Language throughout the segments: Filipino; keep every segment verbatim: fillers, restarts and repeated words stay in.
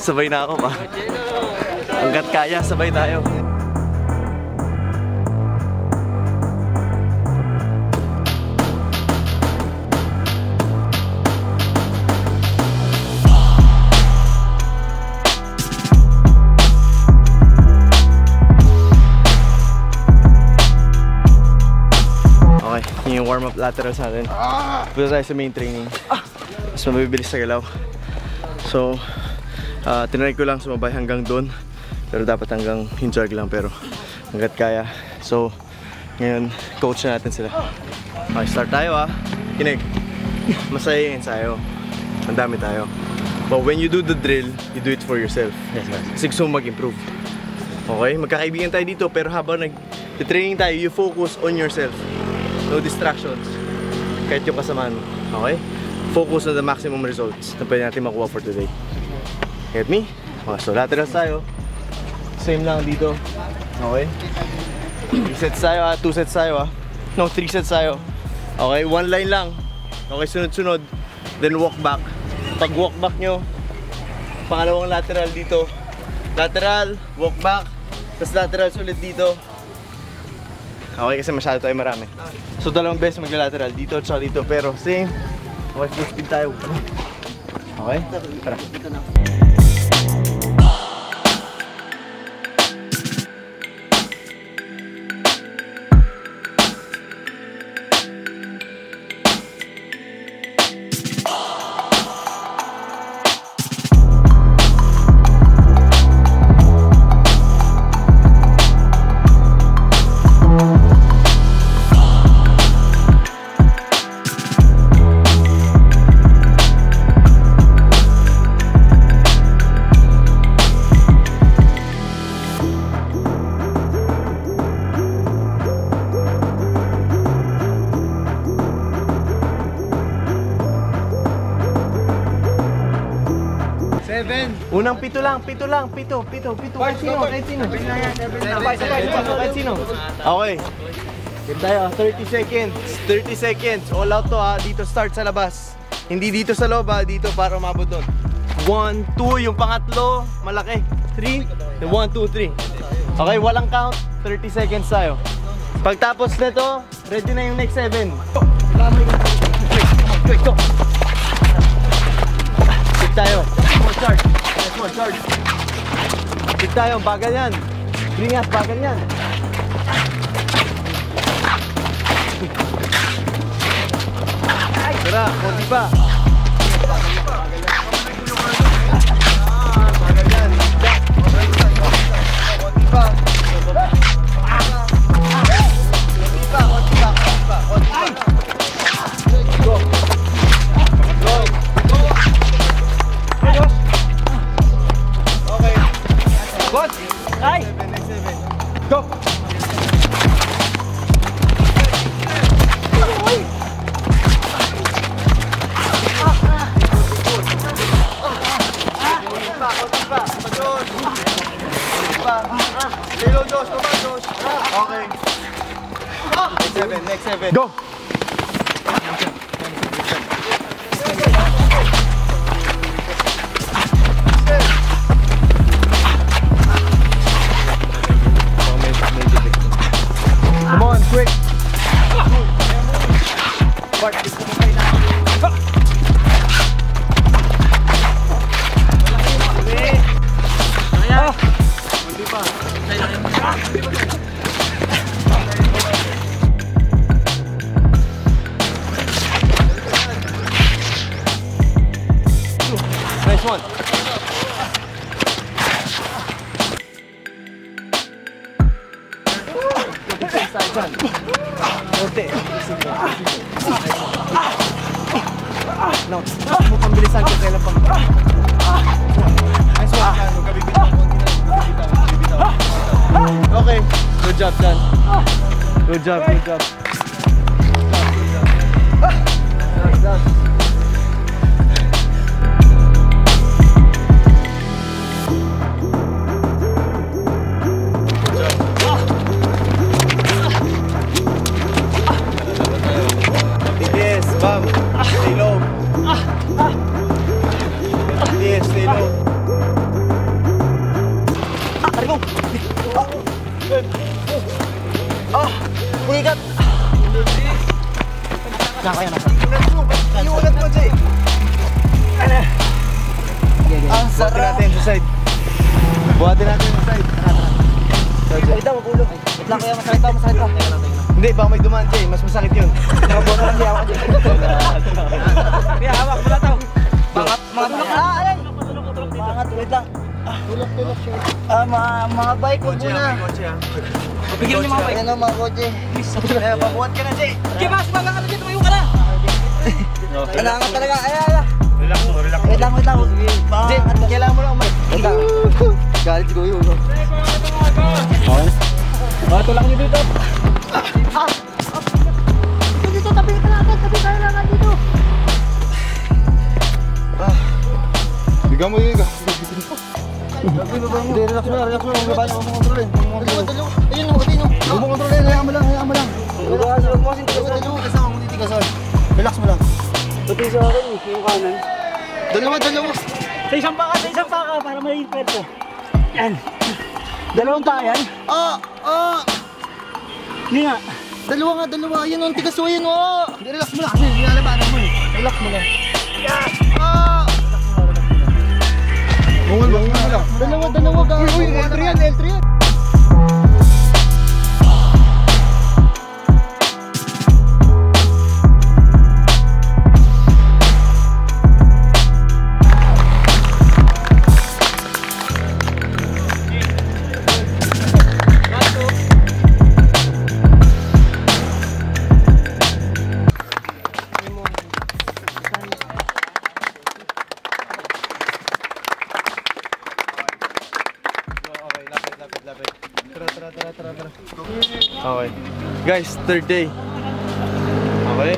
Sabay na ako pa. Hanggat kaya, sabay tayo. Yung warm-up laterals natin. Punta tayo sa main training. Mas mabibilis sa galaw. So, uh, tinry ko lang sumabay hanggang doon. Pero dapat hanggang hinjog lang, pero hanggat kaya. So, ngayon, coach na natin sila. Okay, start tayo ah. Kinig. Masaya yung ensayo. Ang dami tayo. But when you do the drill, you do it for yourself. Yes, yes. Kasi gusto mo mag-improve. Okay? Magkakaibigan tayo dito, pero habang nag-training tayo, you focus on yourself. No distractions. Kahit yung kasama mo. Okay? Focus on the maximum results na pwede natin makuha for today. Get me? Okay, so laterals tayo. Same lang dito. Okay? three sets tayo ah. two sets tayo ah. No, three sets tayo. Okay? One line lang. Okay, sunod-sunod. Then walk back. Pag walk back nyo, pangalawang lateral dito. Lateral, walk back. Tapos lateral ulit dito. Okay, kasi masyado tayo marami. So dalawang beses magla-lateral dito at dito, pero same. Okay, full speed tayo. Okay? Tara. Unang pito lang, pito lang, pito, pito, pito. Kahit sino, kahit sino. Kahit sino. Okay. Game tayo, thirty seconds. thirty seconds. All out to ha. Dito start sa labas. Hindi dito sa loob ha. Dito para umabot doon. one, two, yung pangatlo, malaki. three, one, two, three. Okay, walang count. thirty seconds tayo. Pagtapos na to, ready na yung next seven. Quick, go. Quick tayo. More charge. Next one, charge. Quick tayo, bagal yan. Bringas, bagal yan. Tara, konti pa. Bagal yan. Konti pa. Go! Okay. Next seven, next seven. Go! Come on, quick! Bart, gusto mo kayo na. Kaya! Hindi pa. Nice one. Forte. No, mo pambilisan ko kailan pang. Nice one. Okay, good job, Dan. Good job, good job. Nice, Dan. Bam! Stay low. Yes, stay low. Buhatin natin sa side. Buhatin natin sa side. Wait lang, magulong. Wait lang, kaya masakit pa, masakit pa. Hindi, baka may dumaan Jay, mas masakit yun. Nakabuha lang niya ako dyan. Kaya hawak, wala tao. Mga, mga, ah, ayan. Mga, wait lang. Tulak, tulak siya. Ah, mga, mga bike ko muna. Bigyan niyo mga bike. Ayan o, mga kotse. Kaya, pabuhat ka na, Jay. Jay, mas mga ka na dyan, tumayo ka na. Kailangan talaga, ayan, ayan. Relax mo, relax mo. Wait lang, wait lang. Jay, kailangan mo lang umay. Wait lang. Galit ko yun. Okay. Ah, tulak niyo dito. Ah! Dito, dito, tabi ka lang agad, tabi ka lang agad dito. Ah. Bigyan mo yung higa. Hindi, relax mo lang, relax mo lang. Huwag mo kontrolin. Ayun, huwag din. Huwag mo kontrolin, hayaan mo lang, hayaan mo lang. Huwag mo kasing tigasan. Kasama mo titigasan. Relax mo lang. Pati sa akin, yung kanan. Dalawa, dalawa. Sa isang paka, sa isang paka, para maliit pwede. Yan. Dalawang paka yan? Ah, ah. Hindi nga. Dalawa nga, dalawa. Yan o, tigas o, yan o. Relax mo lang kasi nilalabanan mo eh. Relax mo lang. Yeah! Ah! Bungal, bungal mo lang. Dalawa, dalawa ka. Uy, uy, L three yan, L three yan. Okay. Guys, third day. Okay.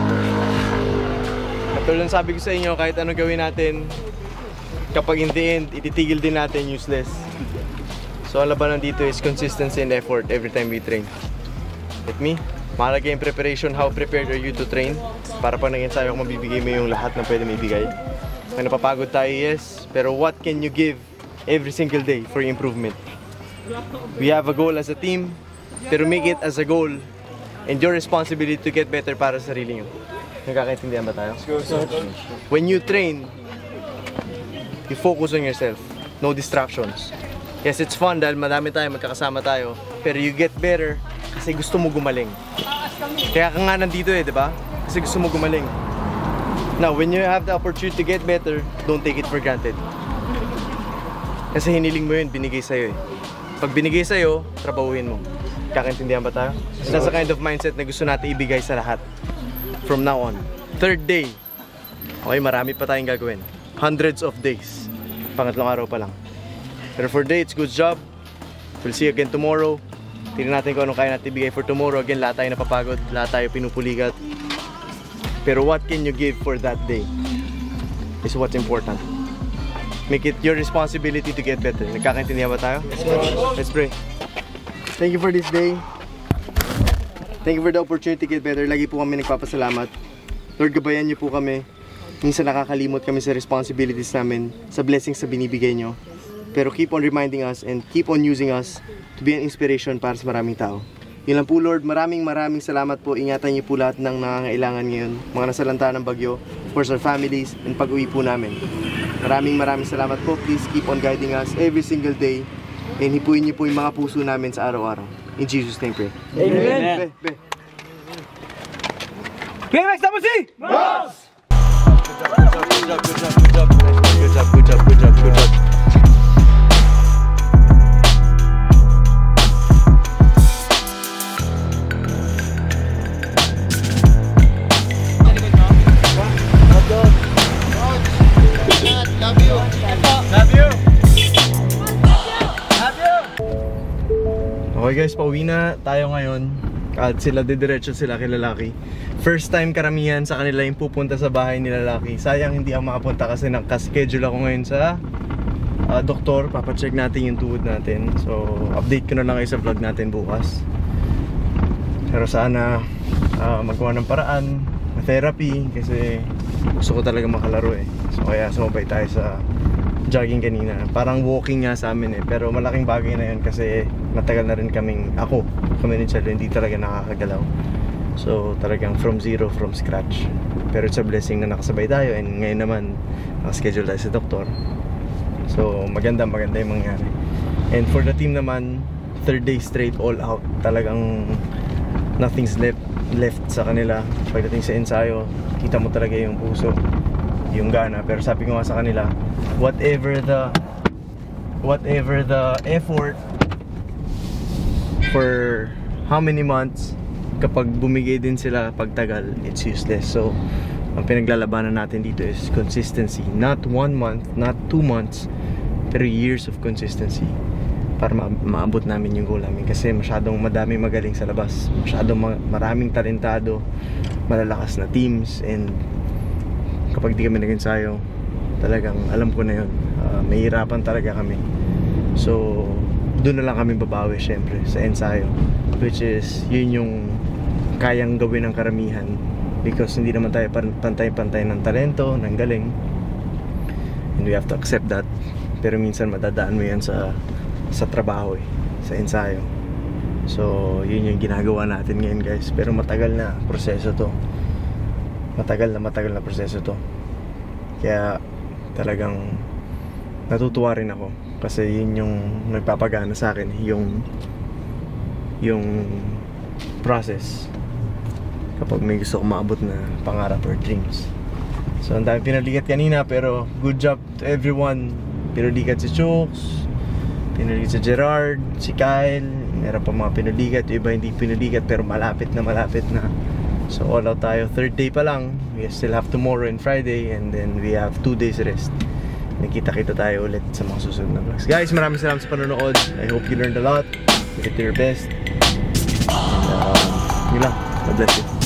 Katulad ng sabi ko sa inyo, kahit anong gawin natin, kapag in the end, ititigil din natin useless. So ang labanan dito is consistency and effort every time we train. With me, mahalaga yung preparation. How prepared are you to train? Para pag nag-ensayo ako, mabibigay mo yung lahat na pwede may bigay. May napapagod tayo, yes. Pero what can you give every single day for improvement? We have a goal as a team, pero make it as a goal and your responsibility to get better para sa sarili nyo. Nagkakaintindihan ba tayo? When you train, you focus on yourself. No distractions. Yes, it's fun dahil madami tayo, magkakasama tayo. Pero you get better kasi gusto mo gumaling. Kaya ka nga nandito eh, di ba? Kasi gusto mo gumaling. Now, when you have the opportunity to get better, don't take it for granted. Kasi hiniling mo yun, binigay sa'yo eh. Pag binigay sa'yo, trabahuhin mo. Kakaintindihan ba tayo? That's the kind of mindset na gusto natin ibigay sa lahat. From now on. Third day. Okay, marami pa tayong gagawin. Hundreds of days. Pangatlong araw pa lang. Pero for today, it's good job. We'll see you again tomorrow. Tingnan natin kung anong kaya natin ibigay for tomorrow. Again, lahat tayo napapagod. Lahat tayo pinupuligat. Pero what can you give for that day is what's important. Make it your responsibility to get better. Nagkakaintindihan ba tayo? Let's pray. Thank you for this day. Thank you for the opportunity to get better. Lagi po kami nagpapasalamat. Lord, gabayan niyo po kami. Minsan nakakalimot kami sa responsibilities namin, sa blessings na binibigay niyo. Pero keep on reminding us and keep on using us to be an inspiration para sa maraming tao. Yun lang po, Lord. Maraming maraming salamat po. Ingatan niyo po lahat ng nangangailangan ngayon. Mga nasalanta ng bagyo, of course our families, and pag-uwi po namin. Maraming maraming salamat po. Please keep on guiding us every single day. And hipuin niyo po yung mga puso namin sa araw-araw. In Jesus' name, pray. Amen. Be, be. B M X W C! Boss! Good job, good job, good job, good job, good job, good job, good job, good job, good job. Love you. Love you. Love you. Okay guys, pauwi na tayo ngayon. At sila didiretso sila kay lalaki. First time karamihan sa kanila yung pupunta sa bahay ni lalaki. Sayang hindi ako makapunta kasi naka-schedule ako ngayon sa uh, doktor. Papacheck natin yung tuhod natin. So update ko na lang kayo sa vlog natin bukas. Pero sana uh, magawa ng paraan na therapy kasi gusto ko talaga makalaro eh. So kaya sumabay tayo sa jogging kanina. Parang walking nga sa amin eh. Pero malaking bagay na yun kasi matagal na rin kaming, ako, kami rin sila, hindi talaga nakakagalaw. So talagang from zero, from scratch. Pero it's a blessing na nakasabay tayo and ngayon naman nakaschedule tayo sa doktor. So maganda maganda yung mangyari. And for the team naman, third day straight all out. Talagang nothing's left left sa kanila. Pagdating sa ensayo, kita mo talaga yung puso, yung gana. Pero sabi ko nga sa kanila, whatever the whatever the effort for how many months, kapag bumigay din sila pagtagal, it's useless. So ang pinaglalabanan natin dito is consistency. Not one month, not two months, pero years of consistency para ma maabot namin yung goal namin. Kasi masyadong madaming magaling sa labas, masyadong ma maraming talentado, malalakas na teams. And kapag di kami nag-ensayo, talagang alam ko na yun, uh, mahirapan talaga kami. So doon na lang kami babawi syempre sa ensayo, which is yun yung kayang gawin ng karamihan, because hindi naman tayo pantay-pantay ng talento, ng galing, and we have to accept that. Pero minsan madadaan mo yan sa sa trabaho eh, sa ensayo. So yun yung ginagawa natin ngayon guys. Pero matagal na proseso to, matagal na matagal na proseso to. Kaya talagang natutuwa rin ako, kasi yun yung nagpapagana sa akin, yung yung process kapag may gusto kong maabot na pangarap or dreams. So ang dami pinalikat kanina, pero good job to everyone. Pinalikat si Chooks, pinalikat si Gerard, si Kyle, meron pa mga pinalikat, yung iba hindi pinalikat pero malapit na malapit na. So all out tayo, third day pa lang. We still have tomorrow and Friday, and then we have two days rest. Nakita-kita tayo ulit sa mga susunod na vlogs. Guys, maraming salamat sa panonood. I hope you learned a lot. You did your best. And uh, yun lang. God bless you.